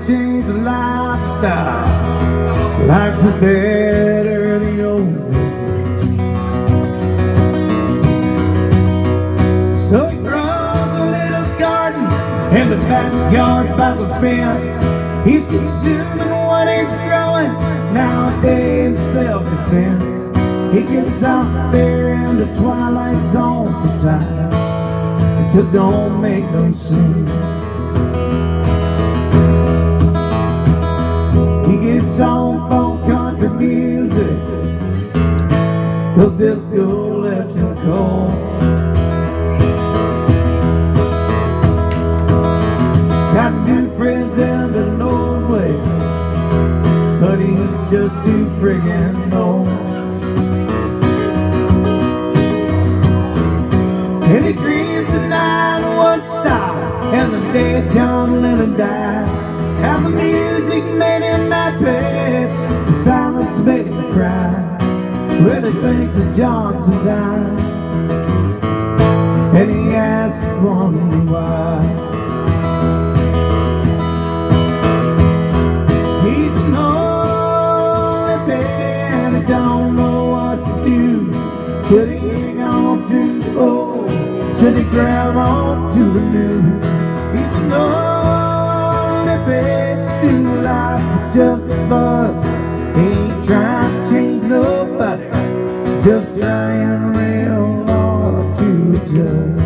change the lifestyle. Life's better the old way. So he grows a little garden in the backyard by the fence. He's consuming what he's growing nowadays in self-defense. He gets out there in the twilight zone sometimes. It just don't make no sense. He gets on folk country music, 'cause disco left him cold. Got new friends in the Norway, but he's just too friggin' old. And he dreams of night of Woodstock and the day John Lennon died. How the music made him happy, the silence made him cry. Well, he thinks of John sometimes, and he asks one why. He's an old man, he don't know what to do. Should he hang on to the old? Should he grab on to the new? He's an old bitch, new life is just a buzz. He ain't trying to change nobody, just trying real hard to adjust.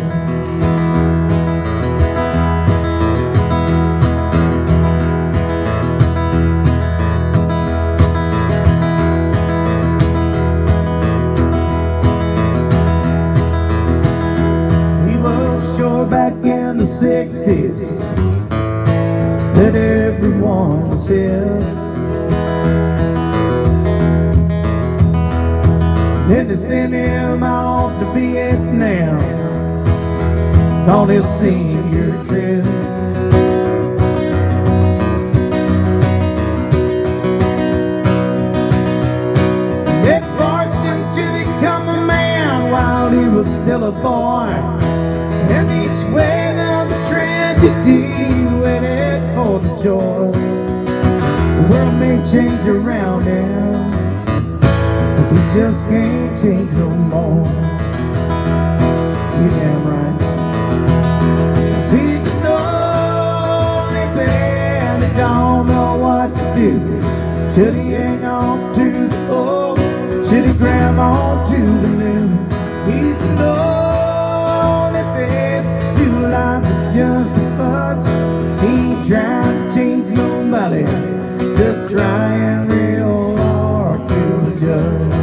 Back in the 60s, that everyone was here. Then they sent him out to Vietnam on his senior trip. They forced him to become a man while he was still a boy. And each wave of the tragedy waited for the joy. The world may change around him, but he just can't change no more. You damn right. He's an lonely man that don't know what to do. Should he hang on to the old? Should he grab on to the new? He's an lonely man. Life is just a fuss. He ain't trying to change nobody, just trying real hard to adjust.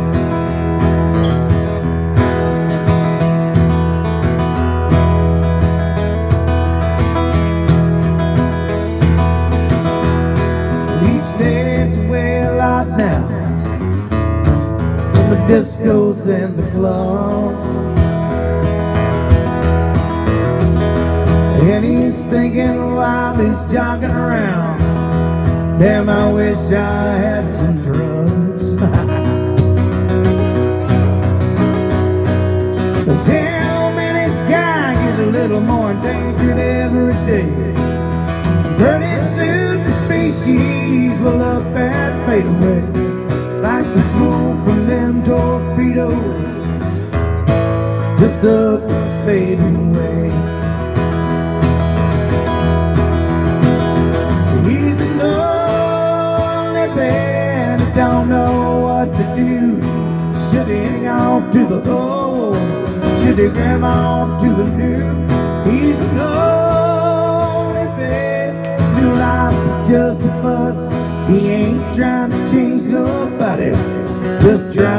He stays away a lot now from the discos and the clubs. And he's thinking while he's jogging around, damn, I wish I had some drugs. 'Cause him and his guy get a little more endangered every day. Pretty soon the species will up and fade away, like the smoke from them torpedoes, just up and fading away. He's a lonely man that don't know what to do. Should he hang on to the old? Should he grab on to the new? He's a lonely man. New life is just a fuss. He ain't trying to change nobody, just trying